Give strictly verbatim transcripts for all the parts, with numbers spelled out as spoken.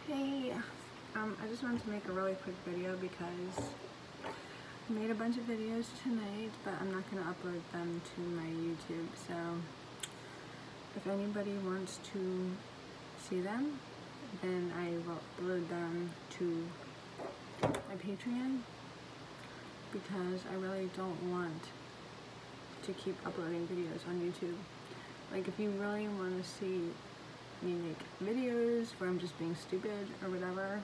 Hey, um, I just wanted to make a really quick video because I made a bunch of videos tonight, but I'm not going to upload them to my YouTube, so if anybody wants to see them, then I will upload them to my Patreon, because I really don't want to keep uploading videos on YouTube. Like, if you really want to see me make videos where I'm just being stupid or whatever,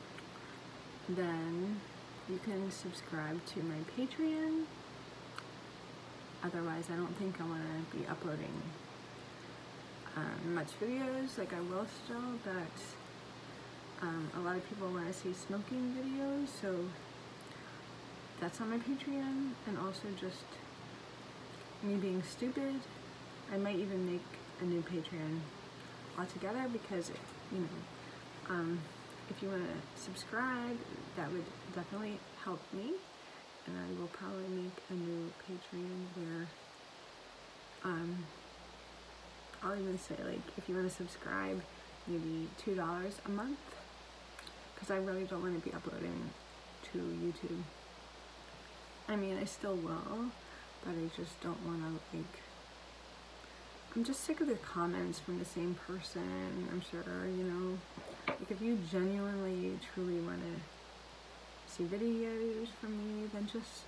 then you can subscribe to my Patreon. Otherwise, I don't think I want to be uploading um, much videos. Like, I will still, but um, a lot of people want to see smoking videos, so that's on my Patreon. And also just me being stupid. I might even make a new Patreon altogether, because, you know, um, if you want to subscribe, that would definitely help me, and I will probably make a new Patreon where, um, I'll even say, like, if you want to subscribe, maybe two dollars a month, because I really don't want to be uploading to YouTube. I mean, I still will, but I just don't want to, like, I'm just sick of the comments from the same person, I'm sure, you know. Like, if you genuinely, truly want to see videos from me, then just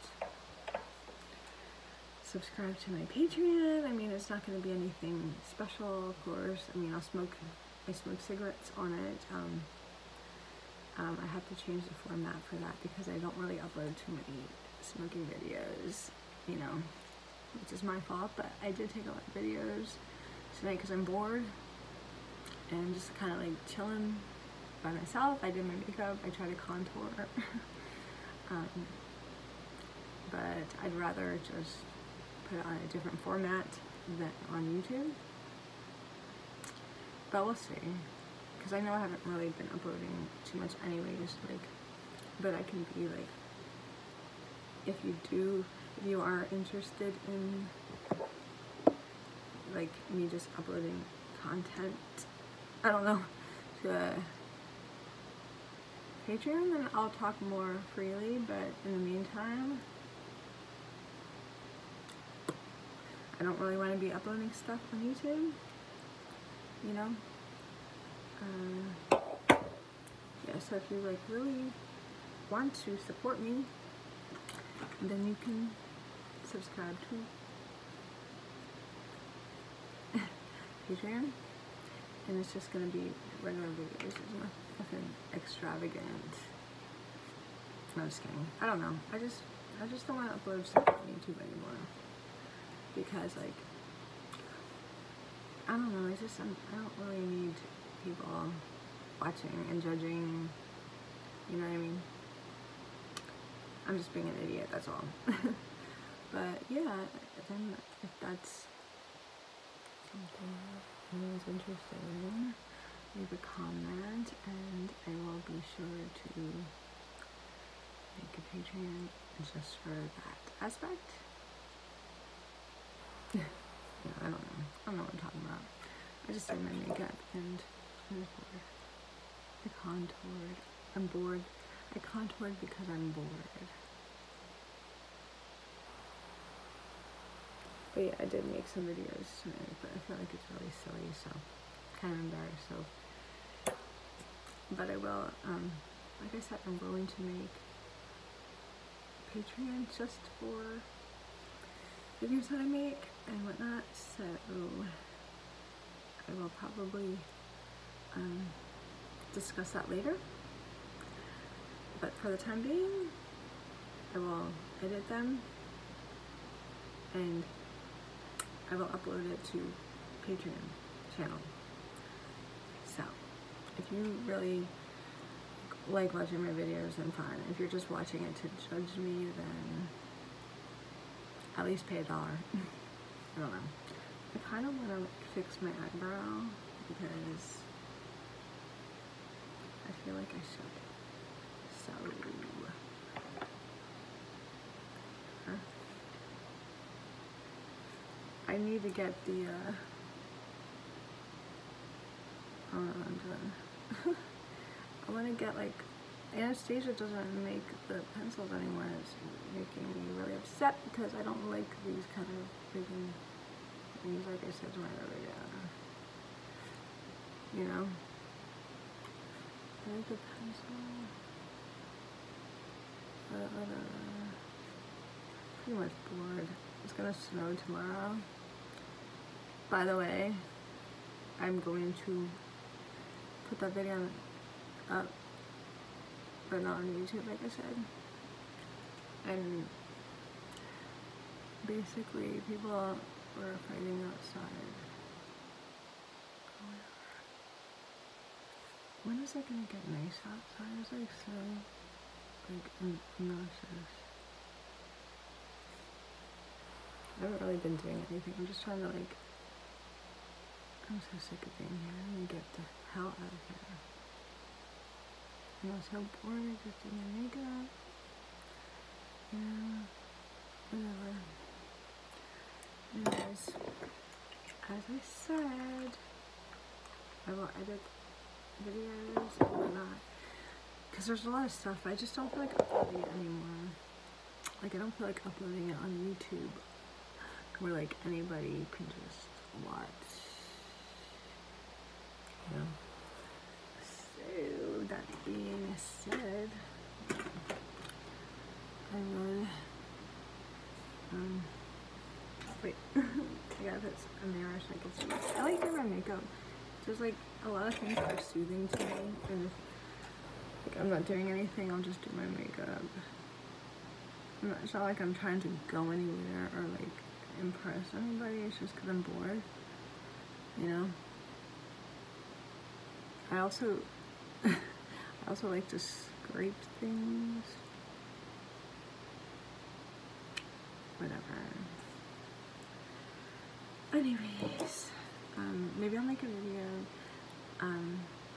subscribe to my Patreon. I mean, it's not going to be anything special, of course. I mean, I'll smoke, I smoke cigarettes on it. Um, um, I have to change the format for that, because I don't really upload too many smoking videos, you know. Which is my fault, but I did take a lot of videos tonight because I'm bored and just kind of like chilling by myself. I did my makeup, I tried to contour, um, but I'd rather just put it on a different format than on YouTube. But we'll see, because I know I haven't really been uploading too much anyways, like, but I can be like, if you do If you are interested in, like, me just uploading content, I don't know, to a Patreon, then I'll talk more freely, but in the meantime, I don't really want to be uploading stuff on YouTube, you know? Uh, yeah, so if you, like, really want to support me, then you can subscribe to Patreon, and it's just gonna be regular videos. It's nothing extravagant. No, I'm just kidding. I don't know. I just, I just don't want to upload stuff on YouTube anymore, because, like, I don't know. I just, I'm, I don't really need people watching and judging. You know what I mean? I'm just being an idiot, that's all. But yeah, then if that's something anyone's interested in, leave a comment, and I will be sure to make a Patreon just for that aspect. Yeah, I don't know. I don't know what I'm talking about. I just did my makeup and I'm bored. I contoured. I'm bored. I contoured because I'm bored. But yeah, I did make some videos tonight, but I feel like it's really silly, so kind of embarrassed. So, but I will, um, like I said, I'm going to make Patreon just for videos that I make and whatnot. So I will probably um, discuss that later. But for the time being, I will edit them and I will upload it to Patreon channel. So, if you really like watching my videos, then fine. If you're just watching it to judge me, then at least pay a dollar. I don't know. I kind of want to fix my eyebrow, because I feel like I should. So, huh? I need to get the, uh, oh no, I'm done. want to get like, Anastasia doesn't make the pencils anymore. It's making me really upset because I don't like these kind of freaking things, like I said in my earlier, you know. I like the pencil. Uh, uh, pretty much bored. It's gonna snow tomorrow. By the way, I'm going to put that video up, but not on YouTube, like I said. And basically, people were fighting outside. When is it gonna get nice outside? It's like so, like, obnoxious. I haven't really been doing anything. I'm just trying to, like, I'm so sick of being here. I'm gonna get the hell out of here. And I'm so bored just doing my makeup. Yeah, whatever. Anyways, as I said, I will edit videos and whatnot, because there's a lot of stuff I just don't feel like uploading it anymore. Like, I don't feel like uploading it on YouTube where like anybody can just watch, you know. So that being said, I will um wait I gotta put a mirror so I can see. I like doing my makeup. There's like a lot of things that are soothing to me, and if like, I'm not doing anything, I'll just do my makeup. I'm not, it's not like I'm trying to go anywhere or like impress anybody, it's just because I'm bored, you know. I also I also like to scrape things. Whatever. Anyways, um, maybe I'll make a video um,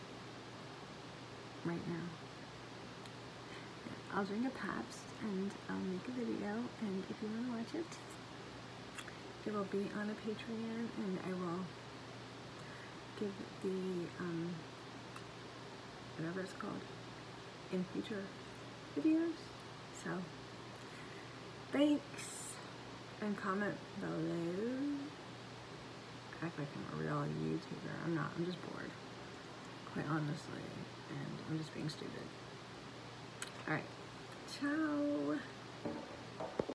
right now. Yeah, I'll drink a Pabst and I'll make a video, and if you want to watch it, it will be on a Patreon, and I will give the, um, whatever it's called, in future videos. So, thanks, and comment below. Act like I'm a real YouTuber. I'm not. I'm just bored, quite honestly, and I'm just being stupid. Alright, ciao!